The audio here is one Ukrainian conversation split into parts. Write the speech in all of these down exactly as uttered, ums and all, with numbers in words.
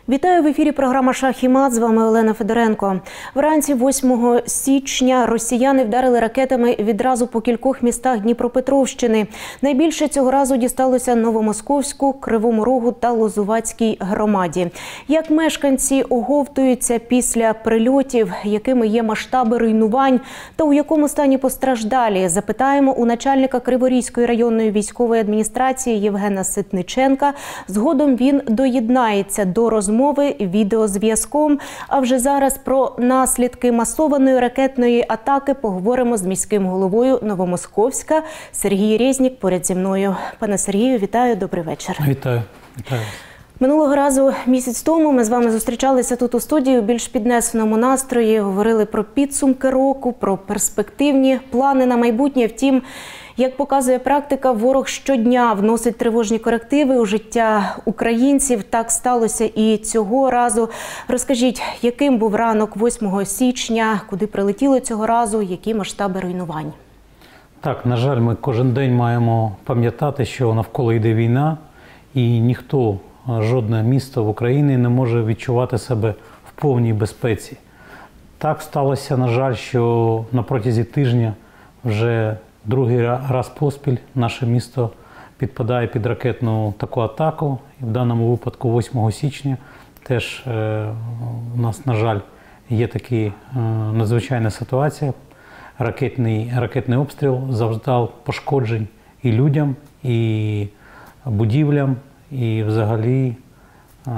Вітаю в ефірі програма «Шах і мат». З вами Олена Федоренко. Вранці восьмого січня росіяни вдарили ракетами відразу по кількох містах Дніпропетровщини. Найбільше цього разу дісталося Новомосковську, Кривому Рогу та Лозувацькій громаді. Як мешканці оговтуються після прильотів, якими є масштаби руйнувань та у якому стані постраждалі, запитаємо у начальника Криворізької районної військової адміністрації Євгена Ситниченка. Згодом він доєднається до розмови відеозв'язком. А вже зараз про наслідки масованої ракетної атаки поговоримо з міським головою Новомосковська. Сергій Резнік поряд зі мною. Пане Сергію, вітаю, добрий вечір. Вітаю. Вітаю. Минулого разу, місяць тому, ми з вами зустрічалися тут у студії у більш піднесеному настрої, говорили про підсумки року, про перспективні плани на майбутнє. Втім, як показує практика, ворог щодня вносить тривожні корективи у життя українців. Так сталося і цього разу. Розкажіть, яким був ранок восьмого січня, куди прилетіло цього разу, які масштаби руйнувань? Так, на жаль, ми кожен день маємо пам'ятати, що навколо йде війна, і ніхто, жодне місто в Україні не може відчувати себе в повній безпеці. Так сталося, на жаль, що на протязі тижня вже другий раз поспіль наше місто підпадає під ракетну таку атаку. І в даному випадку восьмого січня теж е, у нас, на жаль, є така е, надзвичайна ситуація. Ракетний, ракетний обстріл завдав пошкоджень і людям, і будівлям, і взагалі, е,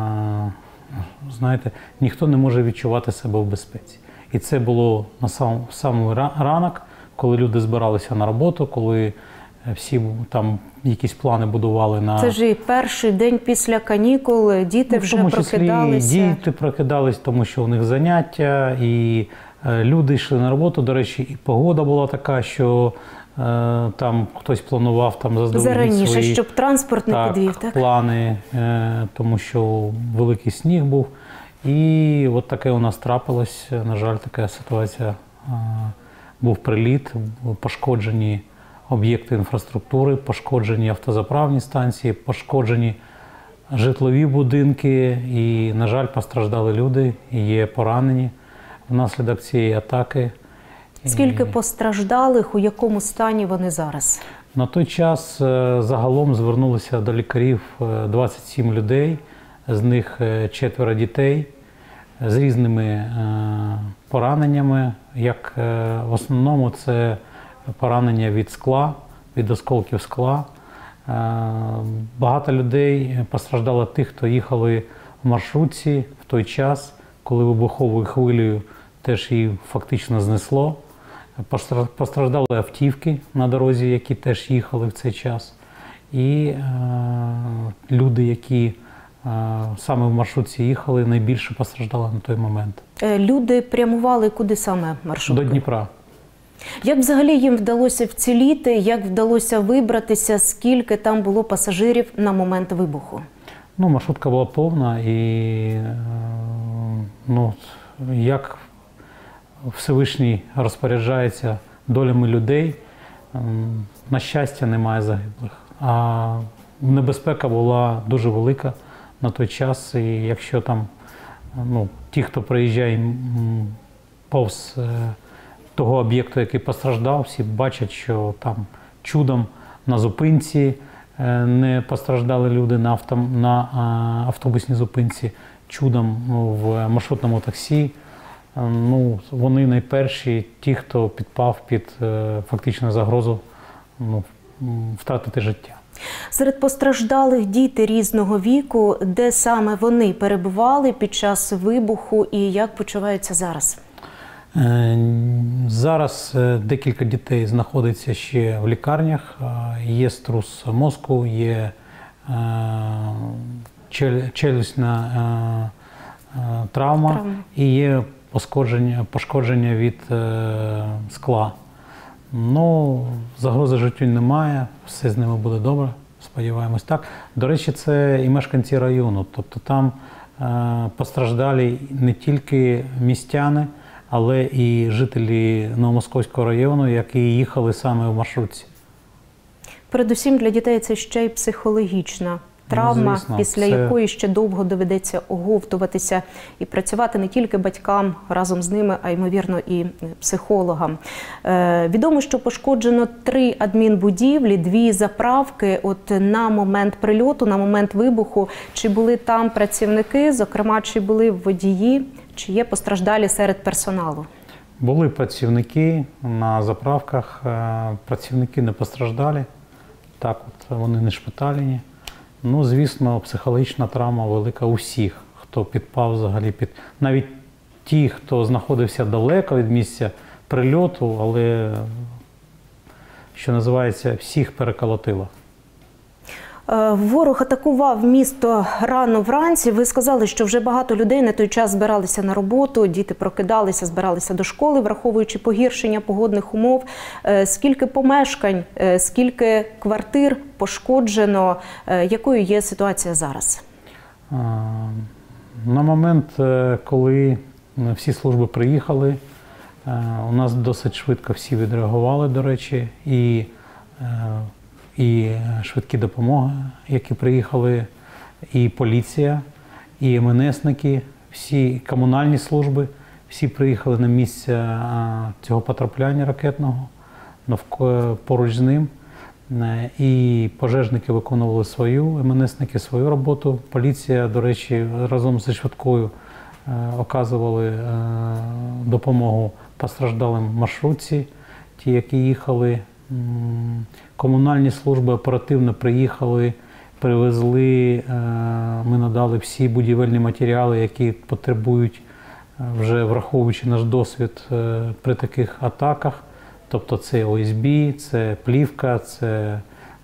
знаєте, ніхто не може відчувати себе в безпеці. І це було на сам, самий ранок, коли люди збиралися на роботу, коли всі там якісь плани будували на… Це ж і перший день після канікул, діти ну, вже в тому числі прокидалися. Діти прокидались, тому що у них заняття, і е, люди йшли на роботу. До речі, і погода була така, що е, там хтось планував там заздалегідь Зараніше, свої щоб транспорт не так, підвів, так? плани, е, тому що великий сніг був. І от таке у нас трапилось, на жаль, така ситуація. Е, Був приліт, пошкоджені об'єкти інфраструктури, пошкоджені автозаправні станції, пошкоджені житлові будинки і, на жаль, постраждали люди, і є поранені внаслідок цієї атаки. Скільки постраждалих, у якому стані вони зараз? На той час загалом звернулися до лікарів двадцять сім людей, з них четверо дітей з різними пораненнями, як в основному це поранення від скла, від осколків скла. Багато людей постраждало тих, хто їхали в маршрутці в той час, коли вибуховою хвилею теж її фактично знесло. Постраждали автівки на дорозі, які теж їхали в цей час. І е, люди, які саме в маршрутці їхали, найбільше постраждали на той момент. Люди прямували куди саме маршруткою? До Дніпра. Як взагалі їм вдалося вціліти, як вдалося вибратися, скільки там було пасажирів на момент вибуху? Ну, маршрутка була повна і, ну, як Всевишній розпоряджається долями людей, на щастя, немає загиблих. А небезпека була дуже велика на той час, і якщо там, ну, ті, хто приїжджає повз того об'єкту, який постраждав, всі бачать, що там чудом на зупинці не постраждали люди, на, авто, на автобусній зупинці, чудом в маршрутному таксі. Ну, вони найперші, ті, хто підпав під фактично загрозу, ну, втратити життя. Серед постраждалих діти різного віку, де саме вони перебували під час вибуху і як почуваються зараз? Зараз декілька дітей знаходиться ще в лікарнях. Є струс мозку, є челюстна травма, травма. І є пошкодження, пошкодження від скла. Ну, загрози життю немає, все з ними буде добре, сподіваємось так. До речі, це і мешканці району, тобто там е, постраждали не тільки містяни, але і жителі Новомосковського району, які їхали саме в маршрутці. Передусім для дітей це ще й психологічна травма, ну, звісно, після це... якої ще довго доведеться оговтуватися і працювати не тільки батькам разом з ними, а ймовірно і психологам. Е, відомо, що пошкоджено три адмінбудівлі, дві заправки. От на момент прильоту, на момент вибуху, чи були там працівники, зокрема, чи були водії, чи є постраждалі серед персоналу? Були працівники на заправках, працівники не постраждалі, так от вони не шпиталені. Ну, звісно, психологічна травма велика у всіх, хто підпав взагалі під... Навіть ті, хто знаходився далеко від місця прильоту, але, що називається, всіх переколотило. Ворог атакував місто рано вранці. Ви сказали, що вже багато людей на той час збиралися на роботу, діти прокидалися, збиралися до школи, враховуючи погіршення погодних умов. Скільки помешкань, скільки квартир пошкоджено? Якою є ситуація зараз? На момент, коли всі служби приїхали, у нас досить швидко всі відреагували, до речі, і і швидкі допомоги, які приїхали, і поліція, і ем ен есники, всі комунальні служби, всі приїхали на місце цього потрапляння ракетного, поруч з ним. І пожежники виконували свою, ем ен есники свою роботу. Поліція, до речі, разом зі швидкою оказували допомогу постраждалим маршрутці, ті, які їхали. Комунальні служби оперативно приїхали, привезли, ми надали всі будівельні матеріали, які потребують, вже враховуючи наш досвід при таких атаках. Тобто це о ес бі, це плівка, це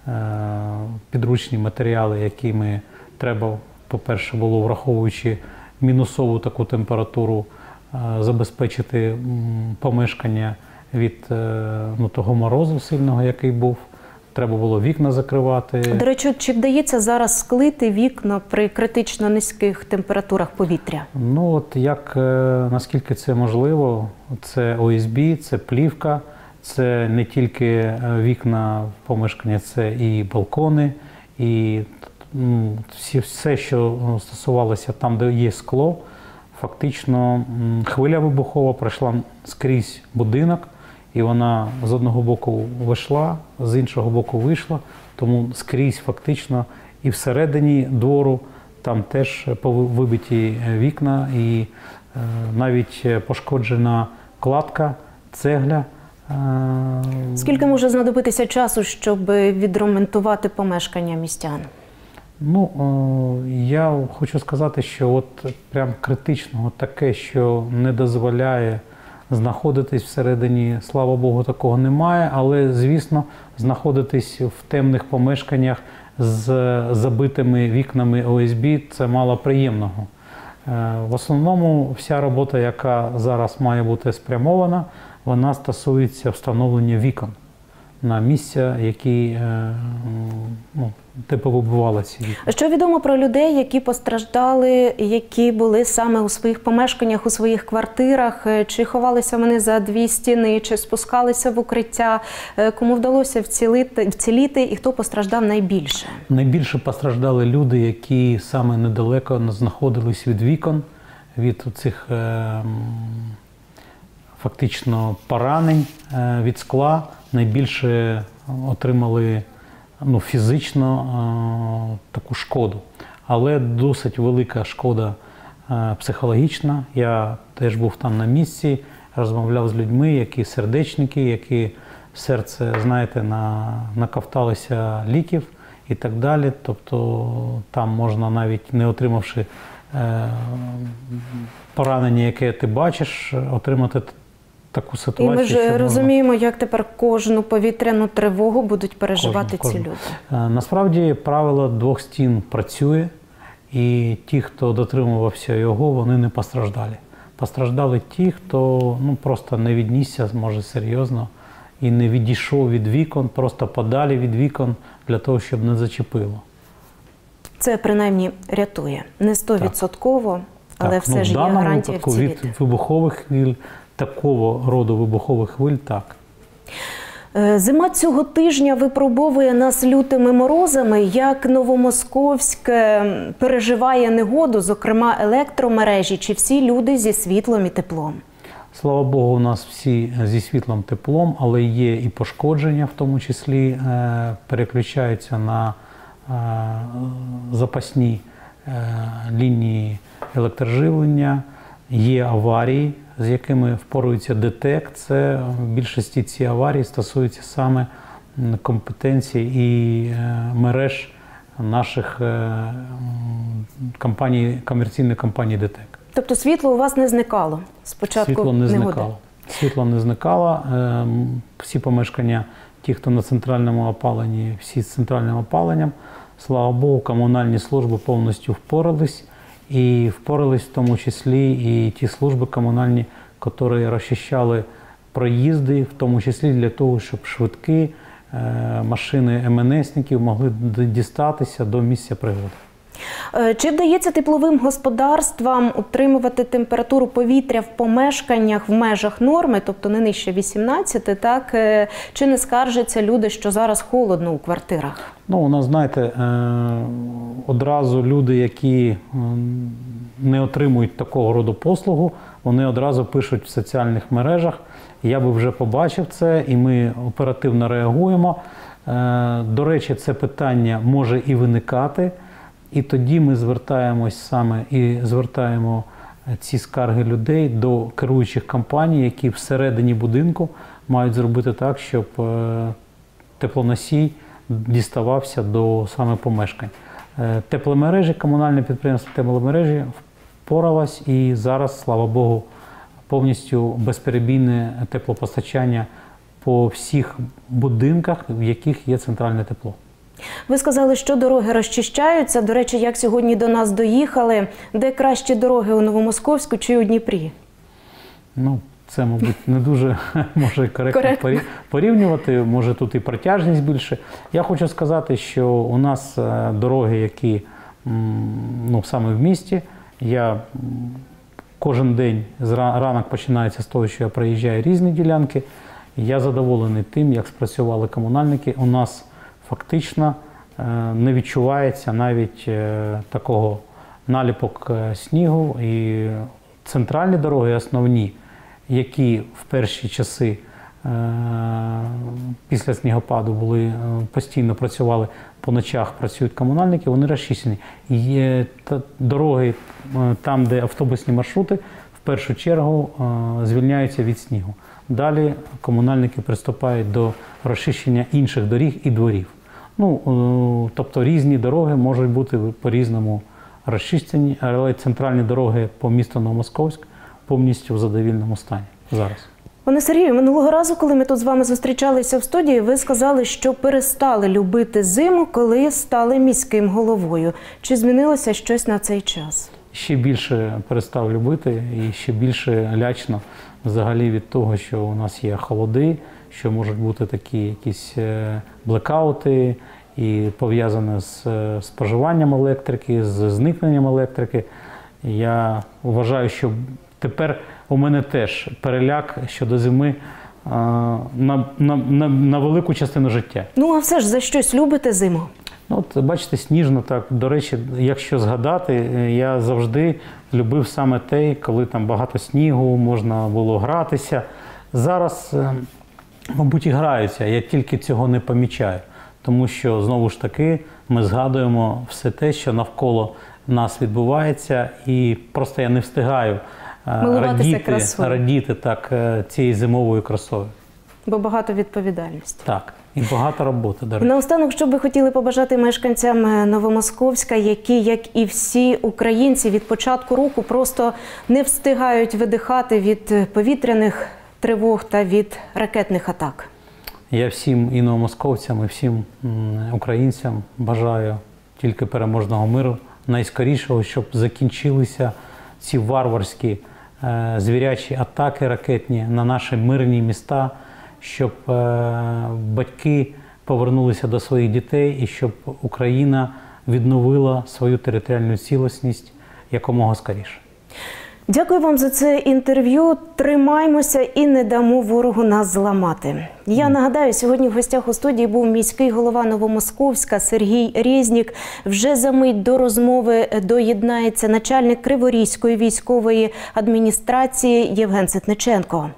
підручні матеріали, які ми треба, по-перше, було враховуючи мінусову таку температуру, забезпечити помешкання від ну, того морозу сильного, який був. Треба було вікна закривати. До речі, чи вдається зараз склити вікна при критично низьких температурах повітря? Ну, от як, наскільки це можливо, це о ес бі, це плівка, це не тільки вікна в помешкання, це і балкони, і ну, всі, все, що стосувалося там, де є скло, фактично хвиля вибухова пройшла скрізь будинок, і вона з одного боку вийшла, з іншого боку вийшла, тому скрізь фактично і всередині двору там теж вибиті вікна, і е, навіть пошкоджена кладка, цегля. Скільки може знадобитися часу, щоб відремонтувати помешкання містян? Ну, я хочу сказати, що от прям критичного таке, що не дозволяє знаходитись всередині, слава Богу, такого немає, але, звісно, знаходитись в темних помешканнях з забитими вікнами о ес бі – це мало приємного. В основному вся робота, яка зараз має бути спрямована, вона стосується встановлення вікон на місця, які ну, типу вибивали ці вікна. Що відомо про людей, які постраждали, які були саме у своїх помешканнях, у своїх квартирах? Чи ховалися вони за дві стіни, чи спускалися в укриття? Кому вдалося вцілити, вціліти і хто постраждав найбільше? Найбільше постраждали люди, які саме недалеко знаходились від вікон, від цих е, фактично поранень е, від скла. Найбільше отримали ну, фізично е, таку шкоду. Але досить велика шкода е, психологічна. Я теж був там на місці, розмовляв з людьми, які сердечники, які серце, знаєте, на, наковталися ліків і так далі. Тобто там можна навіть не отримавши е, поранення, яке ти бачиш, отримати таку ситуацію. І ми ж розуміємо, можна... як тепер кожну повітряну тривогу будуть переживати кожну, ці кожну. люди. Насправді правило двох стін працює, і ті, хто дотримувався його, вони не постраждали. Постраждали ті, хто ну, просто не віднісся, може, серйозно, і не відійшов від вікон, просто подалі від вікон, для того, щоб не зачепило. Це, принаймні, рятує. Не стовідсотково, але так, все ну, ж є гарантія вціліти. Від вибухових хвиль, такого роду вибухових хвиль, так. Зима цього тижня випробовує нас лютими морозами. Як Новомосковськ переживає негоду, зокрема електромережі, чи всі люди зі світлом і теплом? Слава Богу, у нас всі зі світлом, теплом, але є і пошкодження, в тому числі переключаються на запасні лінії електроживлення, є аварії, з якими впорується ДТЕК. Це в більшості ці аварії стосуються саме компетенцій і мереж наших компаній, комерційних компаній ДТЕК. Тобто світло у вас не зникало з початку Світло не негоди? зникало. Світло не зникало. Всі помешкання, ті, хто на центральному опаленні, всі з центральним опаленням, слава Богу, комунальні служби повністю впорались. І впорались в тому числі і ті служби комунальні, які розчищали проїзди, в тому числі для того, щоб швидкі машини ем ен есників могли дістатися до місця пригоди. Чи вдається тепловим господарствам утримувати температуру повітря в помешканнях в межах норми, тобто не нижче вісімнадцяти, так? Чи не скаржаться люди, що зараз холодно у квартирах? Ну, у нас, знаєте, одразу люди, які не отримують такого роду послугу, вони одразу пишуть в соціальних мережах. Я би вже побачив це, і ми оперативно реагуємо. До речі, це питання може і виникати. І тоді ми звертаємось саме і звертаємо ці скарги людей до керуючих компаній, які всередині будинку мають зробити так, щоб теплоносій діставався до саме помешкань. Тепломережі, комунальне підприємство тепломережі впоралось і зараз, слава Богу, повністю безперебійне теплопостачання по всіх будинках, в яких є центральне тепло. Ви сказали, що дороги розчищаються. До речі, як сьогодні до нас доїхали? Де кращі дороги, у Новомосковську чи у Дніпрі? Ну, це, мабуть, не дуже може коректно, коректно порівнювати. Може, тут і протяжність більше. Я хочу сказати, що у нас дороги, які ну, саме в місті. Я кожен день, ранок починається з того, що я проїжджаю різні ділянки. Я задоволений тим, як спрацювали комунальники. У нас фактично не відчувається навіть такого наліпок снігу. І центральні дороги основні, які в перші часи після снігопаду були, постійно працювали, по ночах працюють комунальники, вони розчищені. Є дороги там, де автобусні маршрути, в першу чергу звільняються від снігу. Далі комунальники приступають до розчищення інших доріг і дворів. Ну, тобто різні дороги можуть бути по-різному розчищені, але центральні дороги по місту Новомосковськ повністю в задовільному стані зараз. Пане Сергію, минулого разу, коли ми тут з вами зустрічалися в студії, ви сказали, що перестали любити зиму, коли стали міським головою. Чи змінилося щось на цей час? Ще більше перестав любити і ще більше лячно взагалі від того, що у нас є холоди, що можуть бути такі якісь блекаути і пов'язані з споживанням електрики, з зникненням електрики. Я вважаю, що тепер у мене теж переляк щодо зими а, на, на, на, на велику частину життя. Ну, а все ж за щось любите зиму? Ну, от, бачите, сніжно так. До речі, якщо згадати, я завжди любив саме те, коли там багато снігу, можна було гратися. Зараз, мабуть, і граються, я тільки цього не помічаю. Тому що, знову ж таки, ми згадуємо все те, що навколо нас відбувається, і просто я не встигаю радіти, радіти так, цією зимовою красою. Бо багато відповідальності. Так, і багато роботи, до речі. Наостанок, що би хотіли побажати мешканцям Новомосковська, які, як і всі українці, від початку року просто не встигають видихати від повітряних тривог та від ракетних атак? Я всім і новомосковцям, і всім українцям бажаю тільки переможного миру, найскорішого, щоб закінчилися ці варварські звірячі атаки ракетні на наші мирні міста, щоб батьки повернулися до своїх дітей і щоб Україна відновила свою територіальну цілісність якомога скоріше. Дякую вам за це інтерв'ю. Тримаймося і не дамо ворогу нас зламати. Я нагадаю, сьогодні в гостях у студії був міський голова Новомосковська Сергій Резнік. Вже за мить до розмови доєднається начальник Криворізької військової адміністрації Євген Ситниченко.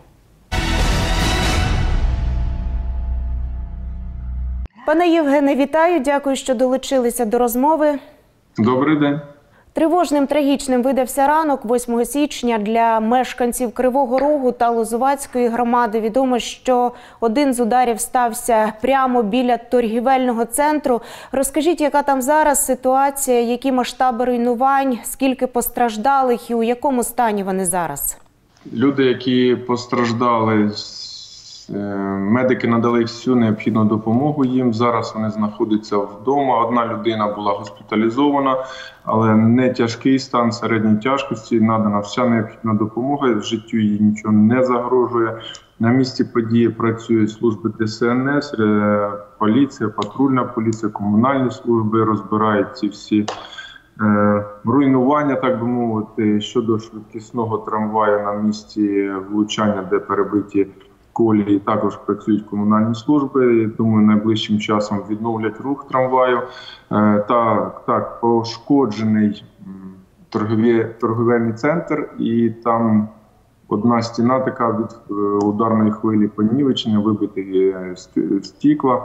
Пане Євгене, вітаю. Дякую, що долучилися до розмови. Добрий день. Тривожним, трагічним видався ранок восьмого січня для мешканців Кривого Рогу та Лозувацької громади. Відомо, що один з ударів стався прямо біля торгівельного центру. Розкажіть, яка там зараз ситуація, які масштаби руйнувань, скільки постраждалих і у якому стані вони зараз? Люди, які постраждали, медики надали всю необхідну допомогу їм. Зараз вони знаходяться вдома. Одна людина була госпіталізована, але не тяжкий стан, середньої тяжкості. Надана вся необхідна допомога, в життю їй нічого не загрожує. На місці події працюють служби Де Се Ен Ес, поліція, патрульна поліція, комунальні служби, розбирають ці всі е, руйнування, так би мовити. Щодо швидкісного трамваю на місці влучання, де перебиті колії, також працюють комунальні служби. Думаю, найближчим часом відновлять рух трамваю. Так, так пошкоджений торгові, торговельний центр, і там одна стіна така від ударної хвилі понівечення, вибиті стекла.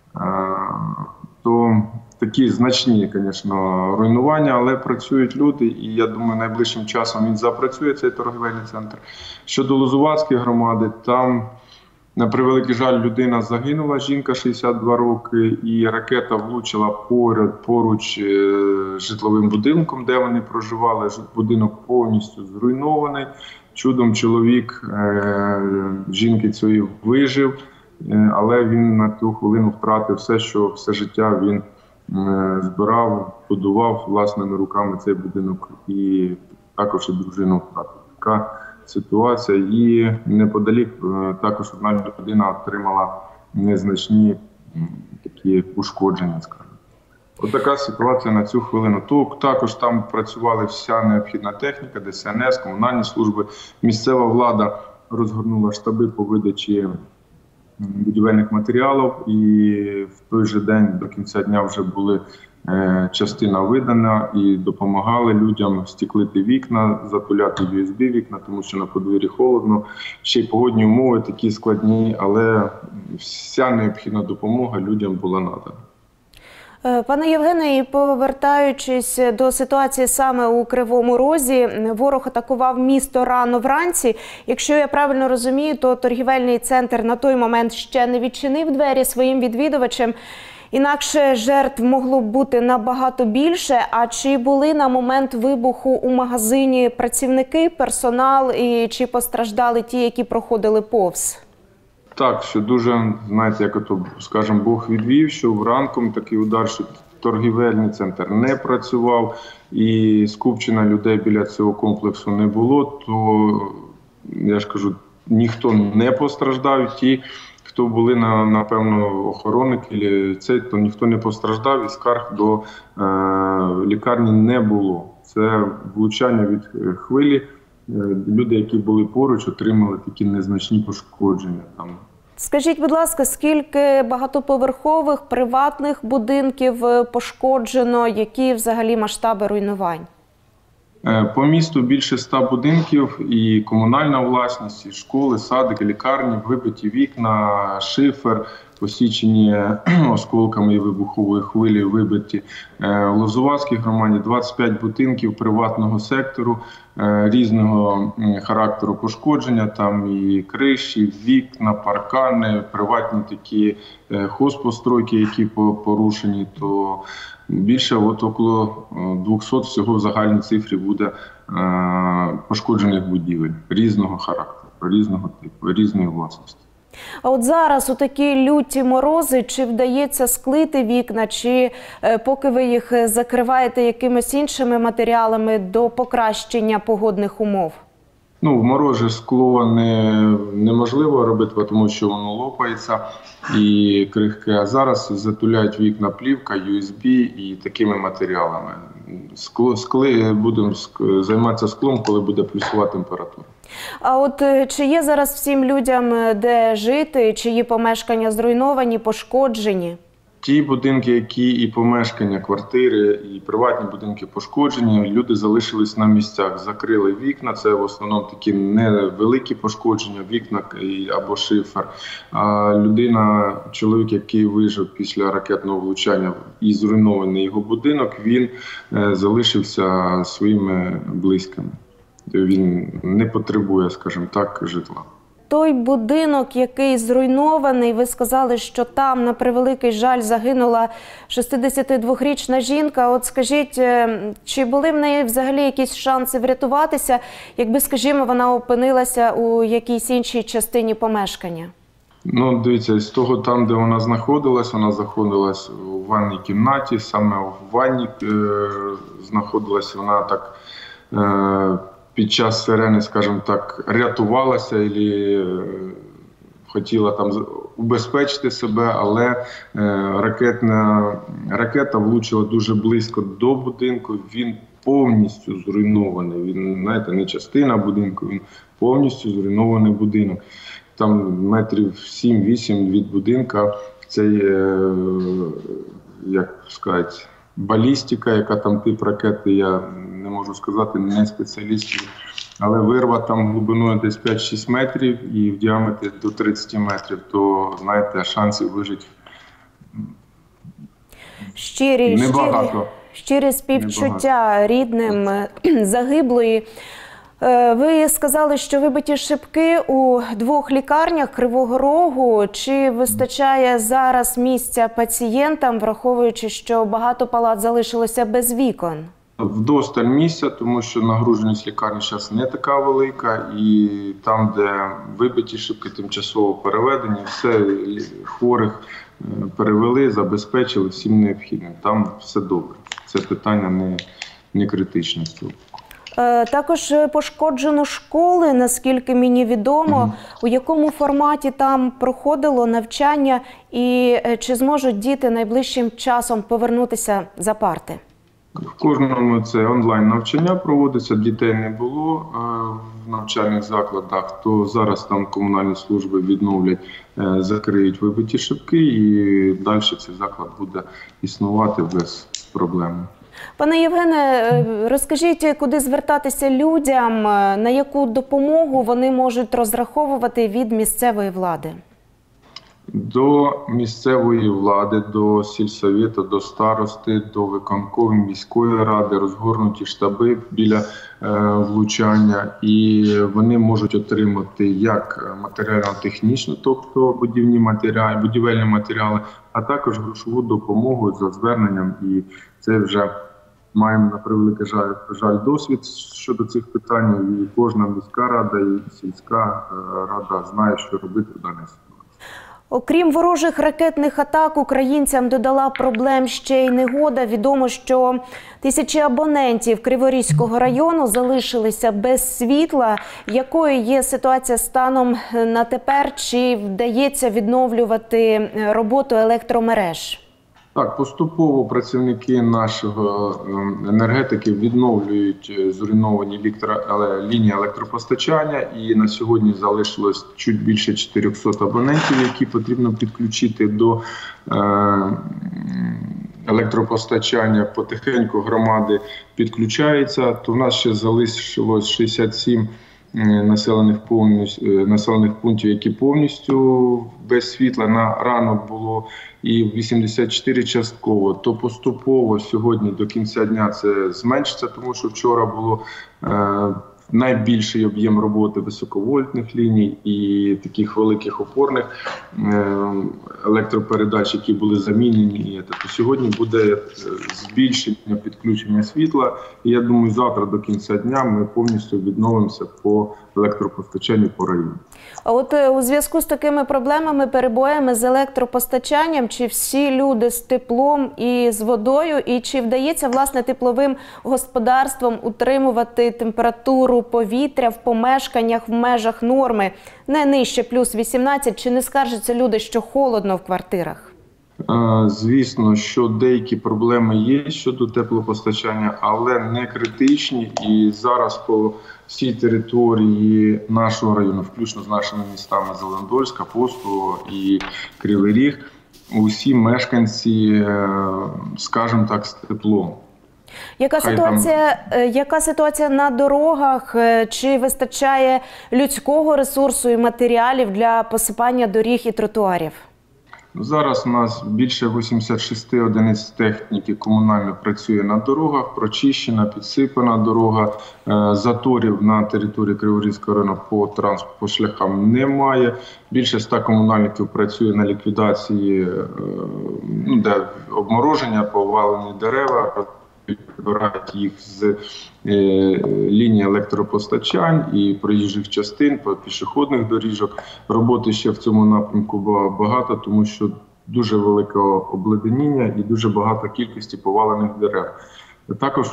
То такі значні, звісно, руйнування, але працюють люди, і я думаю, найближчим часом він запрацює, цей торговельний центр. Щодо Лозувацької громади, там, на превеликий жаль, людина загинула, жінка шістдесят два роки, і ракета влучила поряд, поруч з житловим будинком, де вони проживали. Будинок повністю зруйнований. Чудом чоловік е, жінки цієї вижив, е, але він на ту хвилину втратив все, що все життя він е, збирав, будував власними руками цей будинок, і також і дружину втратив. Така ситуація. І неподалік е, також одна людина отримала незначні е, такі ушкодження, скажімо. Ось така ситуація на цю хвилину. Тут також там працювала вся необхідна техніка, Де Се Ен Ес, комунальні служби. Місцева влада розгорнула штаби по видачі будівельних матеріалів, і в той же день до кінця дня вже були е, частина видана і допомагали людям стеклити вікна, затуляти ю ес бі вікна, тому що на подвір'ї холодно. Ще й погодні умови такі складні, але вся необхідна допомога людям була надана. Пане Євгене, і повертаючись до ситуації саме у Кривому Розі, ворог атакував місто рано вранці. Якщо я правильно розумію, то торгівельний центр на той момент ще не відчинив двері своїм відвідувачам. Інакше жертв могло б бути набагато більше. А чи були на момент вибуху у магазині працівники, персонал, і чи постраждали ті, які проходили повз? Так, що дуже, знаєте, як ото, скажімо, Бог відвів, що вранком такий удар, що торгівельний центр не працював і скупчення людей біля цього комплексу не було, то, я ж кажу, ніхто не постраждав. Ті, хто були, на, напевно, охоронники, це, то ніхто не постраждав, і скарг до е, лікарні не було. Це влучання від хвилі. Люди, які були поруч, отримали такі незначні пошкодження там. Скажіть, будь ласка, скільки багатоповерхових приватних будинків пошкоджено, які взагалі масштаби руйнувань? По місту більше ста будинків, і комунальна власність, і школи, садики, лікарні, вибиті вікна, шифер, посічені осколками і вибухової хвилі, вибиті. В Лозувацькій громаді двадцять п'ять будинків приватного сектору різного характеру пошкодження, там і криші, вікна, паркани, приватні такі хозпостройки, які порушені, то більше от около двохсот всього в загальній цифрі буде пошкоджених будівель різного характеру, різного типу, різної власності. А от зараз у такі люті морози, чи вдається склити вікна, чи е, поки ви їх закриваєте якимись іншими матеріалами до покращення погодних умов? Ну, в морозі скло не, неможливо робити, тому що воно лопається і крихке. А зараз затуляють вікна плівка, ю ес бі і такими матеріалами. скло, скли, будемо займатися склом, коли буде плюсова температура. А от чи є зараз всім людям де жити, чиї помешкання зруйновані, пошкоджені? Ті будинки, які і помешкання, квартири, і приватні будинки пошкоджені, люди залишились на місцях, закрили вікна, це в основному такі невеликі пошкодження, вікна або шифер. А людина, чоловік, який вижив після ракетного влучання і зруйнований його будинок, він залишився своїми близькими. Він не потребує, скажімо так, житла. Той будинок, який зруйнований, ви сказали, що там, на превеликий жаль, загинула шістдесятидвохрічна жінка. От скажіть, чи були в неї взагалі якісь шанси врятуватися, якби, скажімо, вона опинилася у якійсь іншій частині помешкання? Ну, дивіться, з того там, де вона знаходилась, вона знаходилась у ванній кімнаті, саме в ванні е, знаходилась вона так... Е, під час сирени, скажімо так, рятувалася і хотіла там убезпечити себе, але ракетна, ракета влучила дуже близько до будинку, він повністю зруйнований. Він, знаєте, не частина будинку, він повністю зруйнований будинок. Там метрів сім-вісім від будинка, це, як сказати, балістика, яка там тип ракети, я не можу сказати, не спеціаліст, але вирва там глибиною десь п'ять-шість метрів і в діаметрі до тридцяти метрів, то, знаєте, шансів вижити щирі, небагато. Щирі, щирі співчуття небагато. Рідним загиблої. Ви сказали, що вибиті шибки у двох лікарнях Кривого Рогу. Чи вистачає зараз місця пацієнтам, враховуючи, що багато палат залишилося без вікон? Вдосталь місця, тому що нагруженість лікарні зараз не така велика, і там, де вибиті шибки, тимчасово переведені, все хворих перевели, забезпечили всім необхідним. Там все добре. Це питання не, не критичне. Також пошкоджено школи, наскільки мені відомо. Mm-hmm. У якому форматі там проходило навчання і чи зможуть діти найближчим часом повернутися за парти? В кожному це онлайн-навчання проводиться, дітей не було в навчальних закладах, то зараз там комунальні служби відновлять, закриють вибиті шибки і далі цей заклад буде існувати без проблем. Пане Євгене, розкажіть, куди звертатися людям, на яку допомогу вони можуть розраховувати від місцевої влади? До місцевої влади, до сільсовету, до старости, до виконкомів міської ради розгорнуті штаби біля е, влучання, і вони можуть отримати як матеріально-технічну, тобто будівні матеріали, будівельні матеріали, а також грошову допомогу за зверненням. І це вже маємо, на превеликий жаль, жаль, досвід щодо цих питань. І кожна міська рада і сільська рада знає, що робити в даній ситуації. Окрім ворожих ракетних атак, українцям додала проблем ще й негода. Відомо, що тисячі абонентів Криворізького району залишилися без світла. Якою є ситуація станом на тепер? Чи вдається відновлювати роботу електромереж? Так, поступово працівники нашого енергетики відновлюють зруйновані лінії електропостачання, і на сьогодні залишилось чуть більше чотирьохсот абонентів, які потрібно підключити до електропостачання. Потихеньку громади підключаються, то в нас ще залишилось шістдесят сім населених, населених пунктів, які повністю без світла. На ранок було і вісімдесят чотири частково, то поступово сьогодні до кінця дня це зменшиться, тому що вчора було е, найбільший об'єм роботи високовольтних ліній і таких великих опорних е, електропередач, які були замінені. Тобто сьогодні буде збільшення підключення світла, і я думаю, завтра до кінця дня ми повністю відновимося по електропостачанню по району. А от у зв'язку з такими проблемами, перебоями з електропостачанням, чи всі люди з теплом і з водою, і чи вдається, власне, тепловим господарствам утримувати температуру повітря в помешканнях в межах норми, не нижче плюс вісімнадцять, чи не скаржаться люди, що холодно в квартирах? Звісно, що деякі проблеми є щодо теплопостачання, але не критичні. І зараз по всій території нашого району, включно з нашими містами Зеленодольськ, Апостолово і Кривий Ріг, усі мешканці, скажімо так, з теплом. Яка ситуація, там... яка ситуація на дорогах? Чи вистачає людського ресурсу і матеріалів для посипання доріг і тротуарів? Зараз у нас більше вісімдесят шість одиниць техніки комунально працює на дорогах, прочищена, підсипана дорога, заторів на території Криворізького району по транспорту, по шляхам немає. Більше ста комунальників працює на ліквідації, ну, де обмороження, повалені дерева, прибирають їх з е, лінії електропостачань і проїжджих частин, по пішохідних доріжок. Роботи ще в цьому напрямку багато, тому що дуже велике обледеніння і дуже багато кількості повалених дерев. Також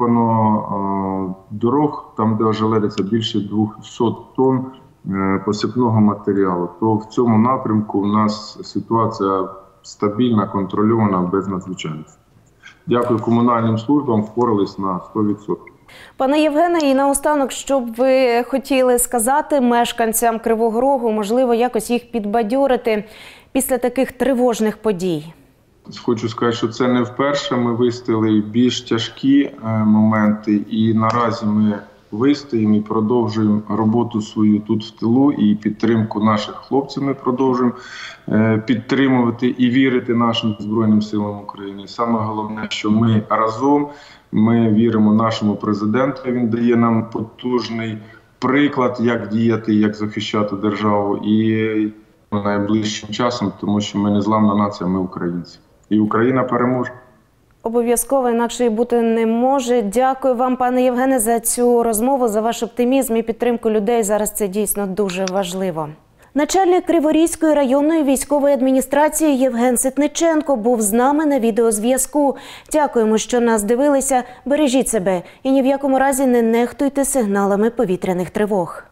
посипано е, дорог, там де ожеледиться більше двісті тонн е, посипного матеріалу. То в цьому напрямку у нас ситуація стабільна, контрольована, без надзвичайностей. Дякую комунальним службам, впорались на сто відсотків. Пане Євгене, і наостанок, що б ви хотіли сказати мешканцям Кривого Рогу, можливо, якось їх підбадьорити після таких тривожних подій? Хочу сказати, що це не вперше. Ми вистояли більш тяжкі моменти, і наразі ми вистоїмо і продовжуємо роботу свою тут в тилу, і підтримку наших хлопців ми продовжуємо підтримувати і вірити нашим Збройним силам України. Саме головне, що ми разом, ми віримо нашому президенту, він дає нам потужний приклад, як діяти, як захищати державу, і найближчим часом, тому що ми незламна нація, ми українці. І Україна переможе. Обов'язково, інакше і бути не може. Дякую вам, пане Євгене, за цю розмову, за ваш оптимізм і підтримку людей. Зараз це дійсно дуже важливо. Начальник Криворізької районної військової адміністрації Євген Ситниченко був з нами на відеозв'язку. Дякуємо, що нас дивилися. Бережіть себе і ні в якому разі не нехтуйте сигналами повітряних тривог.